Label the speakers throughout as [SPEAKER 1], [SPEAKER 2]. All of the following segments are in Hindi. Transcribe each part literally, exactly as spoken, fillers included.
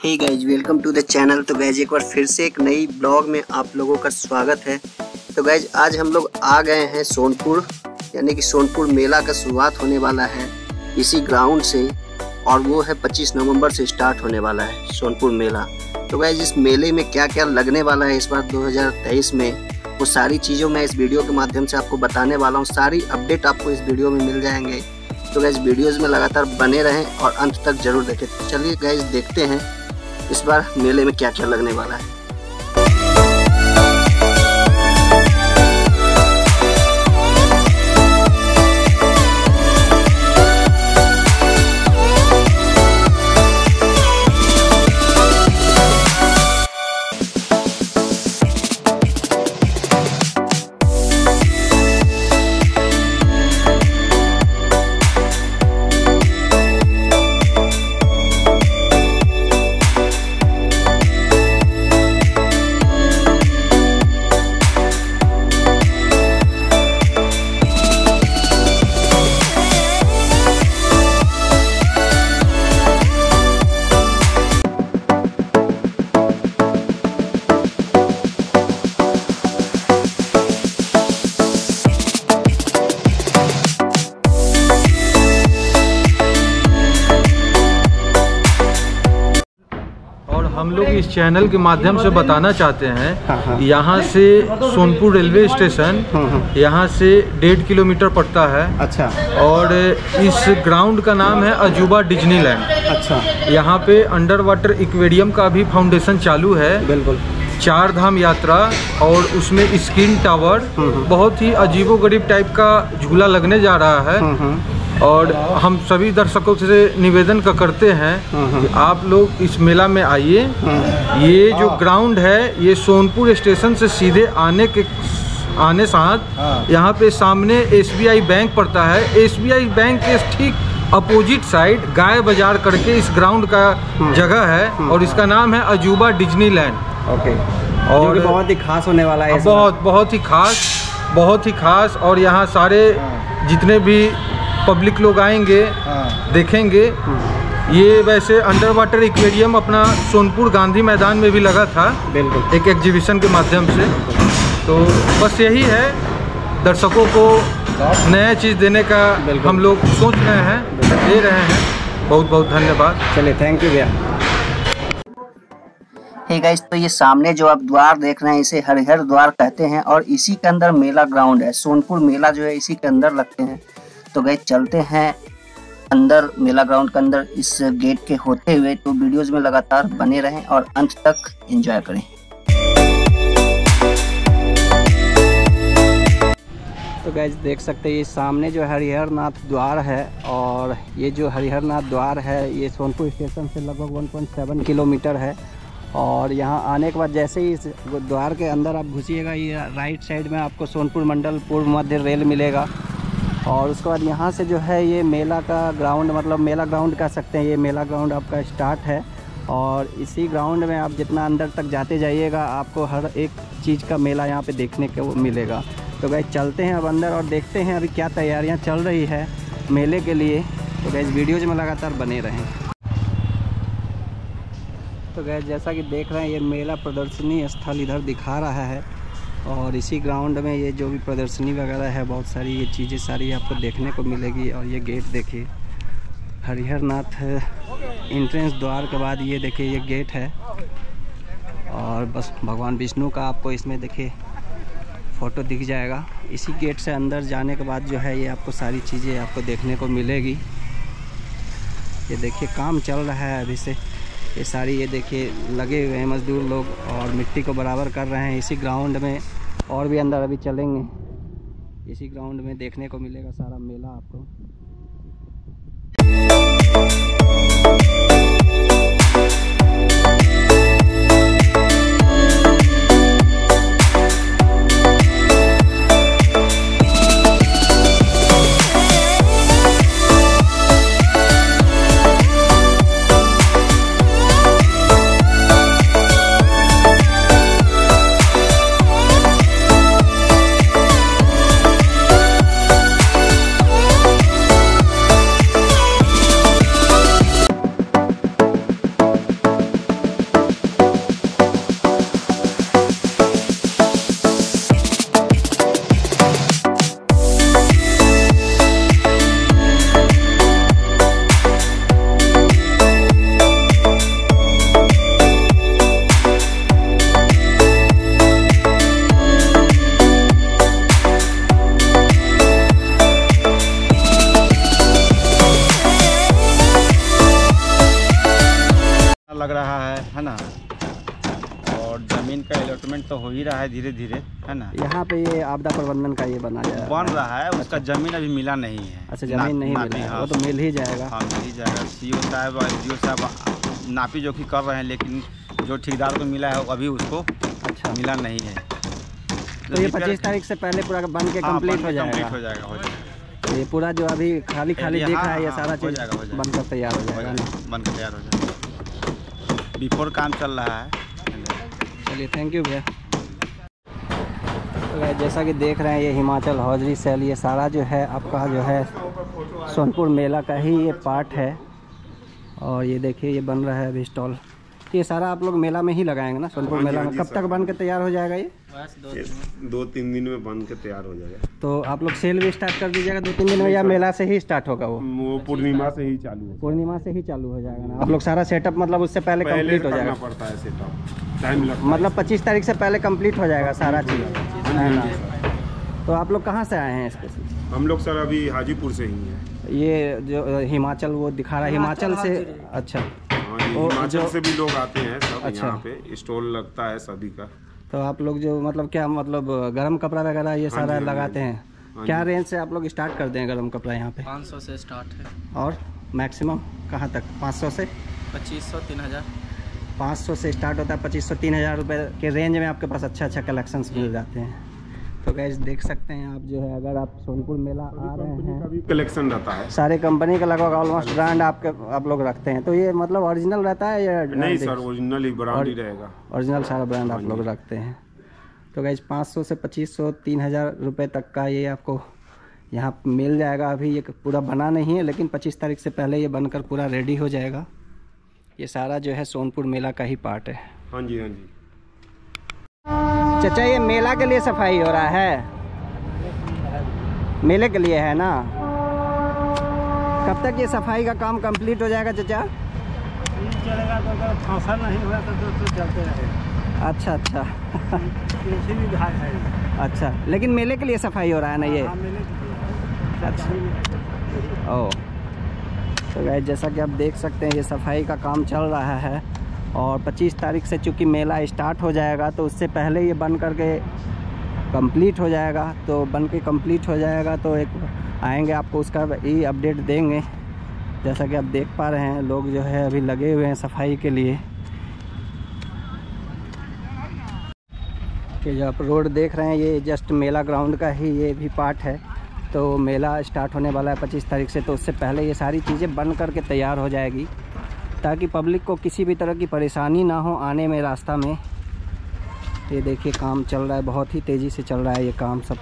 [SPEAKER 1] Hey guys, welcome to the channel. तो गाइज एक बार फिर से एक नई ब्लॉग में आप लोगों का स्वागत है। तो गाइज आज हम लोग आ गए हैं सोनपुर, यानी कि सोनपुर मेला का शुरुआत होने वाला है इसी ग्राउंड से, और वो है पच्चीस नवंबर से स्टार्ट होने वाला है सोनपुर मेला। तो गाइज इस मेले में क्या क्या लगने वाला है इस बार दो हज़ार तेईस में, वो सारी चीज़ों मैं इस वीडियो के माध्यम से आपको बताने वाला हूँ। सारी अपडेट आपको इस वीडियो में मिल जाएंगे। तो गाइज वीडियोज़ में लगातार बने रहें और अंत तक जरूर देखें। तो चलिए गाइज देखते हैं इस बार मेले में क्या क्या लगने वाला है।
[SPEAKER 2] हम लोग इस चैनल के माध्यम से बताना चाहते हैं, यहाँ से सोनपुर रेलवे स्टेशन यहाँ से डेढ़ किलोमीटर पड़ता है। अच्छा। और इस ग्राउंड का नाम है अजूबा डिज्नीलैंड। अच्छा। यहाँ पे अंडर वाटर एक्वेरियम का भी फाउंडेशन चालू है। बिल्कुल। चार धाम यात्रा और उसमें स्किन टावर, बहुत ही अजीबोगरीब टाइप का झूला लगने जा रहा है। और हम सभी दर्शकों से निवेदन का करते हैं कि आप लोग इस मेला में आइए। ये जो ग्राउंड है ये सोनपुर स्टेशन से सीधे आने के आने साथ यहाँ पे सामने एस बी आई बैंक पड़ता है। एस बी आई बैंक के ठीक अपोजिट साइड गाय बाजार करके इस ग्राउंड का जगह है और इसका नाम है अजूबा डिज्नीलैंड। ओके। और
[SPEAKER 1] बहुत ही खास होने वाला है।
[SPEAKER 2] बहुत बहुत ही खास, बहुत ही खास। और यहाँ सारे जितने भी पब्लिक लोग आएंगे, देखेंगे। ये वैसे अंडर वाटर एक्वेरियम अपना सोनपुर गांधी मैदान में भी लगा था, बिल्कुल, एक एग्जीबिशन के माध्यम से। तो बस यही है, दर्शकों को नया चीज़ देने का हम लोग सोच रहे हैं, दे रहे हैं। बहुत बहुत धन्यवाद।
[SPEAKER 1] चलिए, थैंक यू भैया। हे गाइस, तो ये सामने जो आप द्वार देख रहे हैं इसे हरिहर द्वार कहते हैं और इसी के अंदर मेला ग्राउंड है। सोनपुर मेला जो है इसी के अंदर लगते हैं। तो गाइस चलते हैं अंदर मेला ग्राउंड के अंदर इस गेट के होते हुए। तो वीडियोस में लगातार बने रहें और अंत तक एंजॉय करें। तो गाइस देख सकते हैं ये सामने जो हरिहर नाथ द्वार है, और ये जो हरिहर नाथ द्वार है ये सोनपुर स्टेशन से लगभग एक पॉइंट सात किलोमीटर है। और यहाँ आने के बाद जैसे ही इस द्वार के अंदर आप घुसिएगा, ये राइट साइड में आपको सोनपुर मंडल पूर्व मध्य रेल मिलेगा। और उसके बाद यहाँ से जो है ये मेला का ग्राउंड, मतलब मेला ग्राउंड कह सकते हैं, ये मेला ग्राउंड आपका स्टार्ट है। और इसी ग्राउंड में आप जितना अंदर तक जाते जाइएगा आपको हर एक चीज़ का मेला यहाँ पे देखने को मिलेगा। तो गाइस चलते हैं अब अंदर और देखते हैं अभी क्या तैयारियाँ चल रही है मेले के लिए। तो गाइस वीडियोज में लगातार बने रहें। तो गाइस जैसा कि देख रहे हैं ये मेला प्रदर्शनी स्थल इधर दिखा रहा है, और इसी ग्राउंड में ये जो भी प्रदर्शनी वगैरह है, बहुत सारी ये चीज़ें सारी आपको देखने को मिलेगी। और ये गेट देखिए, हरिहर नाथ एंट्रेंस द्वार के बाद ये देखिए ये गेट है। और बस भगवान विष्णु का आपको इसमें देखिए फ़ोटो दिख जाएगा। इसी गेट से अंदर जाने के बाद जो है ये आपको सारी चीज़ें आपको देखने को मिलेगी। ये देखिए काम चल रहा है अभी से, ये सारी ये देखिए लगे हुए हैं मज़दूर लोग और मिट्टी को बराबर कर रहे हैं इसी ग्राउंड में। और भी अंदर अभी चलेंगे, इसी ग्राउंड में देखने को मिलेगा सारा मेला आपको।
[SPEAKER 3] है ना। और ज़मीन का अलॉटमेंट तो हो ही रहा है धीरे धीरे, है ना।
[SPEAKER 1] यहाँ पे ये आपदा प्रबंधन का ये बना जाए
[SPEAKER 3] बन रहा है, उसका ज़मीन अभी मिला नहीं है।
[SPEAKER 1] अच्छा, ज़मीन नहीं मिला है, वो तो मिल ही जाएगा।
[SPEAKER 3] हाँ, मिल ही जाएगा। सी ओ साहब और डी ओ साहब नापी जोखी कर रहे हैं, लेकिन जो ठेकेदार को मिला है अभी उसको अच्छा मिला नहीं है।
[SPEAKER 1] तो ये पच्चीस तारीख से पहले पूरा बन के कंप्लीट हो जाएगा।
[SPEAKER 3] हो जाएगा हो जाएगा।
[SPEAKER 1] ये पूरा जो अभी खाली खाली दिख रहा है ये सारा चीज़ बनकर तैयार हो जाएगा,
[SPEAKER 3] बनकर तैयार हो जाएगा। बिफोर काम चल रहा है।
[SPEAKER 1] चलिए, थैंक यू भैया। तो जैसा कि देख रहे हैं ये हिमाचल हौजरी सेल, ये सारा जो है आपका जो है सोनपुर मेला का ही ये पार्ट है। और ये देखिए ये बन रहा है अभी स्टॉल। ये सारा आप लोग मेला में ही लगाएंगे ना, सोनपुर मेला में? कब तक बन के तैयार हो जाएगा ये?
[SPEAKER 4] दो तीन दिन में बन के तैयार हो जाएगा।
[SPEAKER 1] तो आप लोग सेल भी स्टार्ट कर दीजिएगा दो तीन दिन में, या मेला से ही स्टार्ट होगा? वो
[SPEAKER 4] वो पूर्णिमा से ही चालू है।
[SPEAKER 1] पूर्णिमा से ही चालू हो जाएगा ना? आप लोग सारा सेटअप मतलब उससे पहले कंप्लीट हो जाएगा?
[SPEAKER 4] पड़ता है सेटअप, टाइम लगता है।
[SPEAKER 1] मतलब पच्चीस तारीख से पहले कंप्लीट हो जाएगा सारा चीज़, है ना? तो आप लोग कहाँ से आए हैं स्पेशल?
[SPEAKER 4] हम लोग सर अभी हाजीपुर से ही हैं।
[SPEAKER 1] ये जो हिमाचल वो दिखा रहा है, हिमाचल से? अच्छा,
[SPEAKER 4] हिमाचल से भी लोग आते हैं सब। अच्छा, यहाँ पे स्टॉल लगता है सभी का।
[SPEAKER 1] तो आप लोग जो मतलब क्या मतलब गरम कपड़ा वगैरह ये सारा हाँ लगाते हैं? हाँ, क्या रेंज से आप लोग स्टार्ट करते हैं गरम कपड़ा यहाँ पे?
[SPEAKER 5] पाँच सौ से स्टार्ट है।
[SPEAKER 1] और मैक्सिमम कहाँ तक? पाँच सौ से
[SPEAKER 5] पच्चीस सौ तीन हज़ार
[SPEAKER 1] पाँच सौ से स्टार्ट होता है, पच्चीस सौ तीन हज़ार रुपये के रेंज में आपके पास अच्छा अच्छा कलेक्शंस मिल जाते हैं। तो गाइस देख सकते हैं आप जो है, अगर आप सोनपुर मेला आ रहे हैं,
[SPEAKER 4] कलेक्शन रहता है
[SPEAKER 1] सारे कंपनी का लगभग ऑलमोस्ट ब्रांड आपके आप लोग रखते हैं। तो ये मतलब ओरिजिनल रहता है या
[SPEAKER 4] नहीं? सर ओरिजिनल ही ब्रांड ही रहेगा।
[SPEAKER 1] ओरिजिनल सारा ब्रांड आप लोग रखते हैं। तो गाइस पाँच सौ से पच्चीस सौ तीन हज़ार रुपये तक का ये आपको यहाँ मिल जाएगा। अभी ये पूरा बना नहीं है, लेकिन पच्चीस तारीख से पहले ये बनकर पूरा रेडी हो जाएगा। ये सारा जो है सोनपुर मेला का ही पार्ट है।
[SPEAKER 4] हाँ जी, हाँ जी।
[SPEAKER 1] चाचा ये मेला के लिए सफाई हो रहा है? मेले के लिए है ना? कब तक ये सफाई का काम कंप्लीट हो जाएगा चाचा?
[SPEAKER 6] चलेगा तो फसल नहीं हुआ तो, तो, तो चलते रहेगा।
[SPEAKER 1] अच्छा अच्छा
[SPEAKER 6] कृषि विभाग है।
[SPEAKER 1] अच्छा, लेकिन मेले के लिए सफाई हो रहा है ना ये?
[SPEAKER 6] हाँ, मेले के लिए।
[SPEAKER 1] अच्छा, ओ तो गाइस जैसा कि आप देख सकते हैं ये सफाई का काम चल रहा है। और पच्चीस तारीख से चूँकि मेला स्टार्ट हो जाएगा, तो उससे पहले ये बन करके कंप्लीट हो जाएगा। तो बन के कंप्लीट हो जाएगा तो एक आएंगे आपको उसका ही अपडेट देंगे। जैसा कि आप देख पा रहे हैं लोग जो है अभी लगे हुए हैं सफाई के लिए। कि जो आप रोड देख रहे हैं ये जस्ट मेला ग्राउंड का ही ये भी पार्ट है। तो मेला स्टार्ट होने वाला है पच्चीस तारीख से, तो उससे पहले ये सारी चीज़ें बन करके तैयार हो जाएगी, ताकि पब्लिक को किसी भी तरह की परेशानी ना हो आने में रास्ता में। ये देखिए काम चल रहा है, बहुत ही तेज़ी से चल रहा है ये काम सब।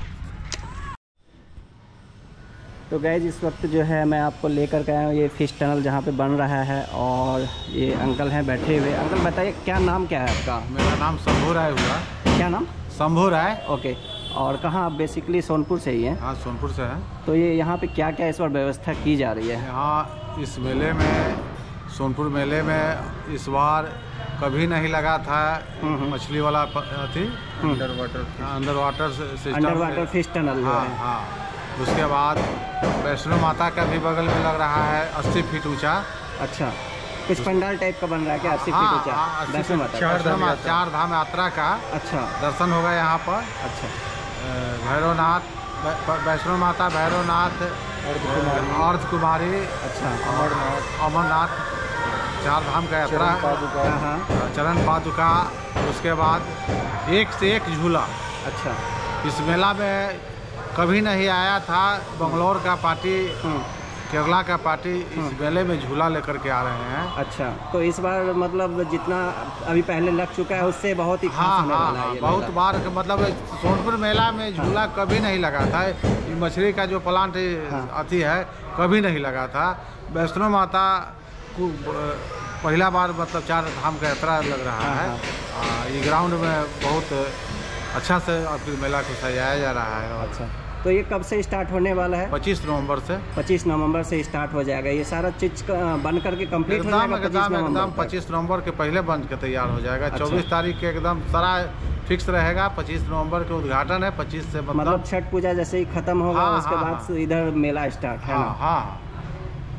[SPEAKER 1] तो गाइस इस वक्त जो है मैं आपको लेकर के आया हूँ ये फिश टनल जहाँ पे बन रहा है। और ये अंकल हैं बैठे हुए। अंकल बताइए क्या नाम क्या है आपका?
[SPEAKER 2] मेरा नाम शंभू राय हुआ।
[SPEAKER 1] क्या नाम?
[SPEAKER 2] शंभू राय।
[SPEAKER 1] ओके, और कहाँ आप बेसिकली सोनपुर से ही हैं?
[SPEAKER 2] हाँ, सोनपुर से है।
[SPEAKER 1] तो ये यहाँ पे क्या क्या इस बार व्यवस्था की जा रही है?
[SPEAKER 2] यहाँ इस मेले में, सोनपुर मेले में इस बार कभी नहीं लगा था मछली वाला थी
[SPEAKER 3] under water
[SPEAKER 2] under water system,
[SPEAKER 1] under water fish tunnel.
[SPEAKER 2] हाँ हाँ। उसके बाद वैष्णो माता का भी बगल में लग रहा है अस्सी फीट ऊंचा।
[SPEAKER 1] अच्छा, कुछ पंडाल टाइप का बन रहा है क्या? अस्सी फीट ऊंचा? वैष्णो माता
[SPEAKER 2] चार धाम यात्रा का
[SPEAKER 1] अच्छा
[SPEAKER 2] दर्शन होगा यहाँ पर।
[SPEAKER 1] अच्छा,
[SPEAKER 2] भैरवनाथ, वैष्णो माता, भैरवनाथ, अर्ध कुमारी,
[SPEAKER 1] अच्छा,
[SPEAKER 2] अमरनाथ, अमरनाथ, चार धाम का यात्रा, चरण पादुका। उसके बाद एक से एक झूला।
[SPEAKER 1] अच्छा,
[SPEAKER 2] इस मेला में कभी नहीं आया था। बंगलोर का पार्टी, केरला का पार्टी इस मेले में झूला लेकर के आ रहे हैं।
[SPEAKER 1] अच्छा, तो इस बार मतलब जितना अभी पहले लग चुका है उससे बहुत ही खास
[SPEAKER 2] हाँ
[SPEAKER 1] होने वाला है
[SPEAKER 2] हाँ
[SPEAKER 1] ये
[SPEAKER 2] बहुत
[SPEAKER 1] मेला।
[SPEAKER 2] बार मतलब सोनपुर मेला में झूला कभी नहीं लगा था। ये मछली का जो प्लांट आती है कभी नहीं लगा था। वैष्णो माता को पहला बार मतलब चार धाम का यात्रा लग रहा है। आ, ये ग्राउंड में बहुत अच्छा से अपने मेला को सजाया जा रहा है।
[SPEAKER 1] अच्छा, तो ये कब से स्टार्ट होने वाला है?
[SPEAKER 2] पच्चीस नवंबर से।
[SPEAKER 1] पच्चीस नवंबर से स्टार्ट हो जाएगा। ये सारा चीज बन करके कंप्लीट हो जाएगा
[SPEAKER 2] एकदम एकदम पच्चीस नवंबर के पहले बन के तैयार हो जाएगा। चौबीस तारीख के एकदम सारा फिक्स रहेगा। पच्चीस नवंबर के उद्घाटन है। पच्चीस से मतलब
[SPEAKER 1] छठ पूजा जैसे ही खत्म होगा उसके बाद इधर मेला स्टार्ट है ना?
[SPEAKER 2] हाँ।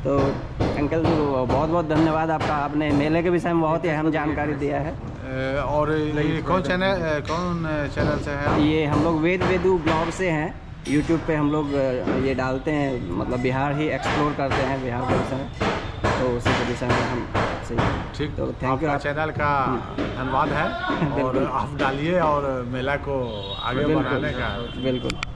[SPEAKER 1] तो अंकल बहुत बहुत धन्यवाद आपका, आपने मेले के विषय में बहुत ही अहम जानकारी दिया है।
[SPEAKER 7] और ये कौन चैनल कौन चैनल से है?
[SPEAKER 1] ये हम लोग वेद वेदू ब्लॉग से हैं, यूट्यूब पे हम लोग ये डालते हैं, मतलब बिहार ही एक्सप्लोर करते हैं, बिहार के विषय में, तो उसी के विषय में हम से
[SPEAKER 7] ठीक।
[SPEAKER 1] तो थैंक यू।
[SPEAKER 7] चैनल का धन्यवाद है और आप डालिए और मेला को आगे बढ़ाने का।
[SPEAKER 1] बिल्कुल।